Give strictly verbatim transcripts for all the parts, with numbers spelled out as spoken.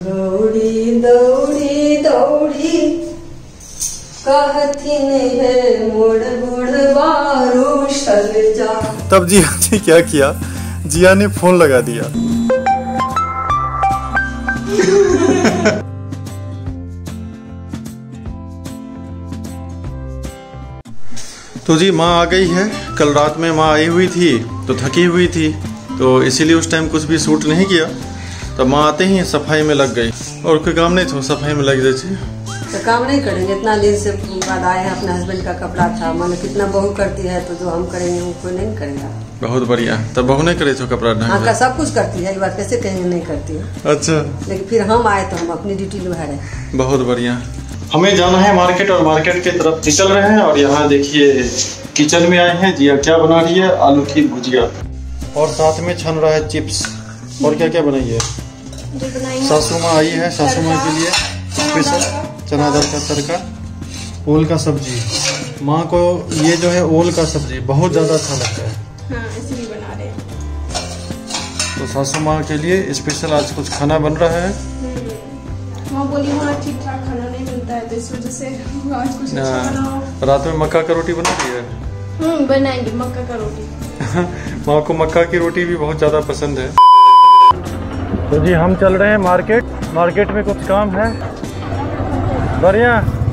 दौड़ी दौड़ी दौड़ी कहथिन है मोड़ बुढ़वा रूसल जा। तब जिया ने क्या किया, जिया ने फोन लगा दिया। तो जी माँ आ गई है। कल रात में माँ आई हुई थी तो थकी हुई थी, तो इसीलिए उस टाइम कुछ भी शूट नहीं किया। तब माँ आते ही सफाई में लग गई, और कोई काम नहीं था, सफाई में लग जाती। तो काम नहीं करेंगे, इतना दिन से बाद आए हैं, अपने हस्बैंड का कपड़ा था, मानो कितना बहू करती है, तो जो हम करेंगे वो कोई नहीं करेगा। बहुत बढ़िया। तब बहू नहीं करे तो कपड़ा हाँ का सब कुछ करती है, ये बात कैसे कहेंगे नहीं करती है। अच्छा, लेकिन फिर हम आए तो हम अपनी ड्यूटी निभा रहे। बहुत बढ़िया। हमें जाना है मार्केट, और मार्केट की तरफ निकल रहे हैं। और यहाँ देखिए किचन में आए हैं, जिया क्या बना रही है, आलू की भुजिया, और साथ में छन रहा है चिप्स। और क्या क्या बनाई है? सासू माँ आई है, सासू माँ के लिए स्पेशल चना दाल का तड़का, ओल का सब्जी। माँ को ये जो है ओल का सब्जी बहुत ज्यादा अच्छा लगता है, हाँ, इसलिए बना रहे हैं। तो सासू माँ के लिए स्पेशल आज कुछ खाना बन रहा है। माँ बोली वहाँ ठीक ठाक खाना नहीं मिलता है, तो इस वजह से आज कुछ अच्छा बनाओ। रात में मक्का का रोटी बना दी है। हम्म, बनाएंगे मक्का का रोटी। माँ को मक्का की रोटी भी बहुत ज्यादा पसंद है। तो जी हम चल रहे हैं मार्केट। मार्केट में कुछ काम है। बढ़िया।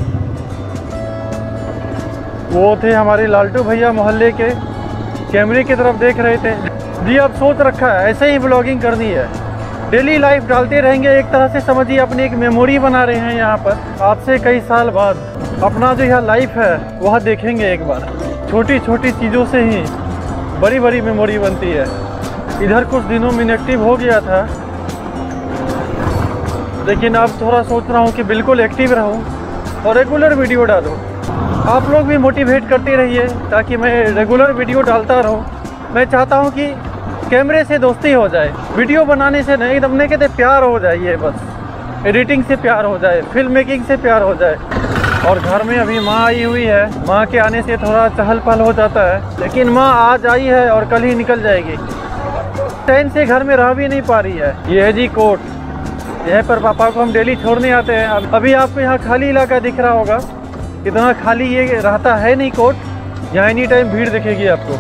वो थे हमारे लालटू भैया मोहल्ले के, कैमरे की तरफ देख रहे थे। जी अब सोच रखा है ऐसे ही ब्लॉगिंग करनी है, डेली लाइफ डालते रहेंगे। एक तरह से समझिए अपनी एक मेमोरी बना रहे हैं यहाँ पर। आज से कई साल बाद अपना जो यह लाइफ है वह देखेंगे एक बार। छोटी छोटी चीज़ों से ही बड़ी बड़ी मेमोरी बनती है। इधर कुछ दिनों में इनएक्टिव हो गया था, लेकिन अब थोड़ा सोच रहा हूँ कि बिल्कुल एक्टिव रहूँ और रेगुलर वीडियो डालूँ। आप लोग भी मोटिवेट करते रहिए ताकि मैं रेगुलर वीडियो डालता रहूँ। मैं चाहता हूँ कि कैमरे से दोस्ती हो जाए, वीडियो बनाने से नहीं, एकदम नहीं कहते प्यार हो जाए, ये बस एडिटिंग से प्यार हो जाए, फिल्म मेकिंग से प्यार हो जाए। और घर में अभी माँ आई हुई है, माँ के आने से थोड़ा चहल पहल हो जाता है, लेकिन माँ आज आई है और कल ही निकल जाएगी। ट्रेन से घर में रह भी नहीं पा रही है। ये है जी कोर्ट, यह पर पापा को हम डेली छोड़ने आते हैं। अभी आपको यहाँ खाली इलाका दिख रहा होगा, इतना खाली ये रहता है नहीं कोर्ट, यहाँ एनी टाइम भीड़ दिखेगी आपको।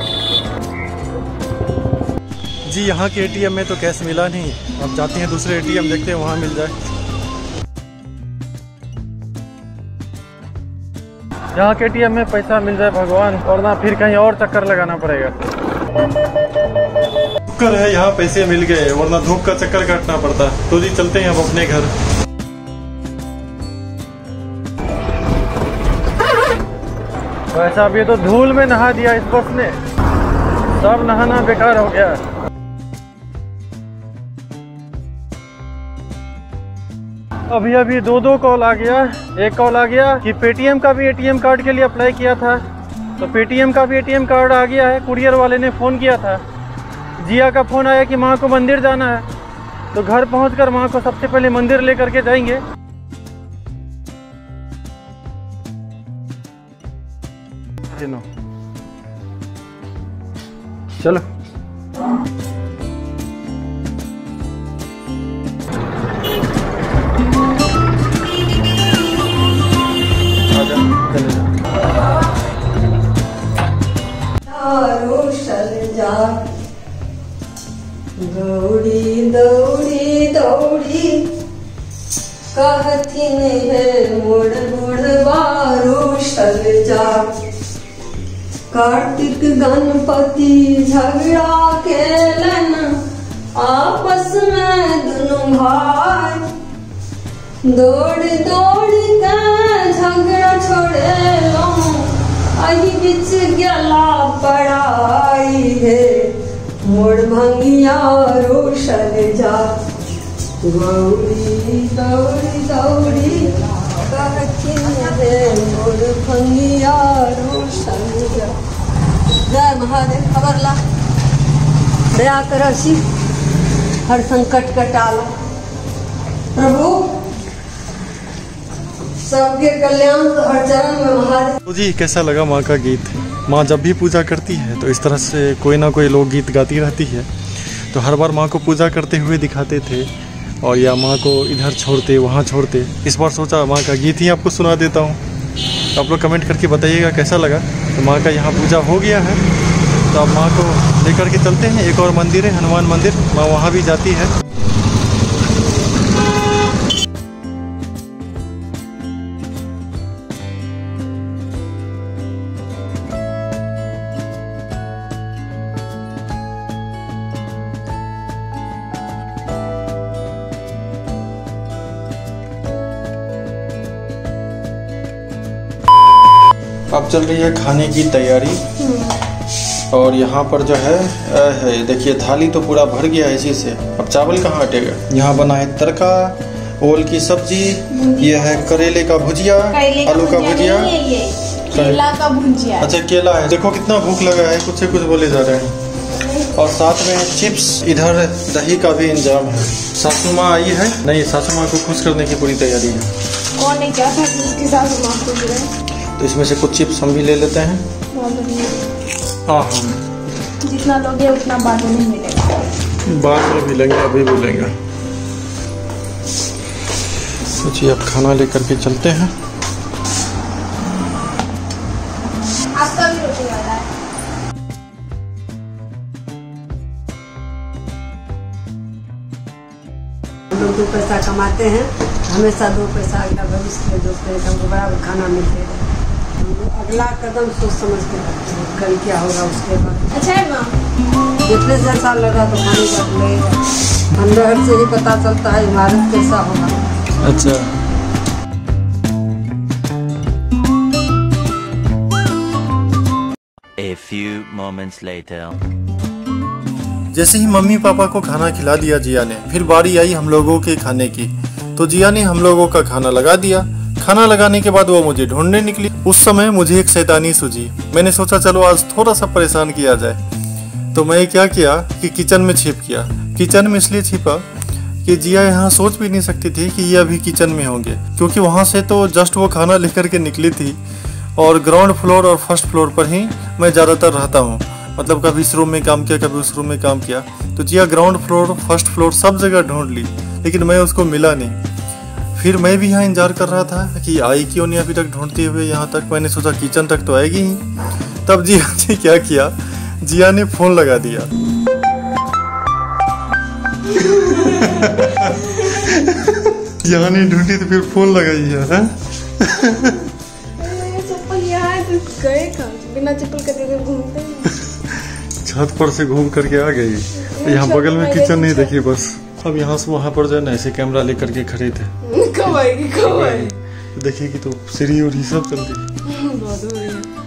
जी यहाँ के एटीएम में तो कैश मिला नहीं, अब जाते हैं दूसरे एटीएम, देखते हैं वहाँ मिल जाए। यहाँ के एटीएम में पैसा मिल जाए भगवान, वरना फिर कहीं और चक्कर लगाना पड़ेगा। शुक्र है यहाँ पैसे मिल गए, वरना धूप का चक्कर काटना पड़ता। तो जी चलते हैं अब अपने घर। वैसा अभी तो धूल में नहा दिया इस बस ने, सब नहाना बेकार हो गया। अभी अभी दो दो कॉल आ गया। एक कॉल आ गया कि पेटीएम का भी एटीएम कार्ड के लिए अप्लाई किया था, तो पेटीएम का भी एटीएम कार्ड आ गया है। कुरियर वाले ने फ़ोन किया था। जिया का फ़ोन आया कि माँ को मंदिर जाना है, तो घर पहुंचकर माँ को सबसे पहले मंदिर लेकर के जाएंगे। चलो दौड़ी दौड़ी दौड़ी कहथिन है मोड़ बुढ़वा रूसल जा। कार्तिक गणपति झगड़ा केलन आपस में दुनू भाई, दौड़ दौड़ के झगड़ा छोड़े लो, अही बीच गला पड़ाई है, मोड़ भंगिया रूसल जा। दौड़ी दौड़ी दौड़ी कहथिन है मोड़ भंगिया रूसल जा। जय महादेव, खबर ला, दया कर शिव, हर संकट कटाला प्रभु, सबके कल्याण तो हर चरण में महादेव। तो जी कैसा लगा माँ का गीत? माँ जब भी पूजा करती है तो इस तरह से कोई ना कोई लोकगीत गाती रहती है। तो हर बार माँ को पूजा करते हुए दिखाते थे। और या माँ को इधर छोड़ते वहाँ छोड़ते। इस बार सोचा माँ का गीत ही आपको सुना देता हूँ। आप लोग कमेंट करके बताइएगा कैसा लगा। तो माँ का यहाँ पूजा हो गया है, तो अब माँ को लेकर के चलते हैं। एक और मंदिर है हनुमान मंदिर, माँ वहाँ भी जाती है। अब चल रही है खाने की तैयारी। और यहाँ पर जो है, है देखिए थाली तो पूरा भर गया है इसी से। अब चावल कहाँ हटेगा। यहाँ बना है तड़का, ओल की सब्जी, ये है करेले का भुजिया, आलू का भुजिया, केला का भुजिया। अच्छा केला है। देखो कितना भूख लगा है, कुछ से कुछ बोले जा रहे हैं। और साथ में चिप्स, इधर दही का भी इंतजाम है। सासू माँ आई है, नहीं सासू माँ को खुश करने की पूरी तैयारी है। कौन नहीं चाहता कि उसकी सासू माँ खुश रहे। तो इसमें से कुछ चिप्स हम भी ले लेते हैं। हाँ जितना लोगे उतना बाद में मिलेगा। बाद में मिलेंगे, अभी मिलेंगे। सोचिए अब खाना लेकर के चलते हैं। आपका भी रोटी वाला है। हम लोग दो पैसा कमाते हैं, हमेशा दो पैसा का भविष्य में दो पैसा हमको बराबर खाना मिलते है। अगला कदम सोच समझ के रखते हैं, कल क्या होगा उसके बाद। अच्छा है माँ, जितने से साल लगा तो खाने का लगेगा। अंदर से ही पता चलता है इमारत कैसा होगा। अच्छा A few moments later. जैसे ही मम्मी पापा को खाना खिला दिया जिया ने, फिर बारी आई हम लोगों के खाने की। तो जिया ने हम लोगों का खाना लगा दिया। खाना लगाने के बाद वो मुझे ढूंढने निकली। उस समय मुझे एक शैतानी सूझी। मैंने सोचा चलो आज थोड़ा सा परेशान किया जाए। तो मैं क्या किया कि किचन में छिप गया। किचन में इसलिए छिपा कि जिया यहाँ सोच भी नहीं सकती थी कि ये अभी किचन में होंगे, क्योंकि वहाँ से तो जस्ट वो खाना लेकर के निकली थी। और ग्राउंड फ्लोर और फर्स्ट फ्लोर पर ही मैं ज़्यादातर रहता हूँ, मतलब कभी इस रूम में काम किया, कभी उस रूम में काम किया। तो जिया ग्राउंड फ्लोर फर्स्ट फ्लोर सब जगह ढूंढ ली, लेकिन मैं उसको मिला नहीं। फिर मैं भी यहाँ इंतजार कर रहा था कि आई क्यों नहीं अभी तक ढूंढते हुए यहाँ तक। मैंने सोचा किचन तक तो आएगी ही। तब जिया ने क्या किया, जिया ने फोन लगा दिया। यहाँ नहीं ढूंढी तो फिर फोन लगाई है। चप्पल यहाँ है तो गए कहाँ, बिना चप्पल के देखे घूमते हैं। छत पर से घूम करके आ गई। यहाँ बगल में किचन नहीं देखी बस। अब यहाँ से वहाँ पर जो है ना ऐसे कैमरा लेकर के खड़े थे। कब आएगी कब आएगी देखिए कि तो सीढ़ी और सब चलती। बहुत हो रही है।